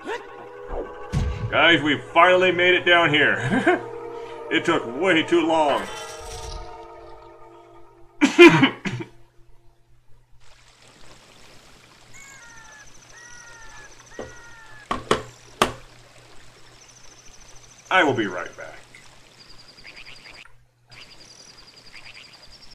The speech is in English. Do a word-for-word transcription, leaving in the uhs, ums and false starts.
Guys, we finally made it down here. It took way too long. I will be right back.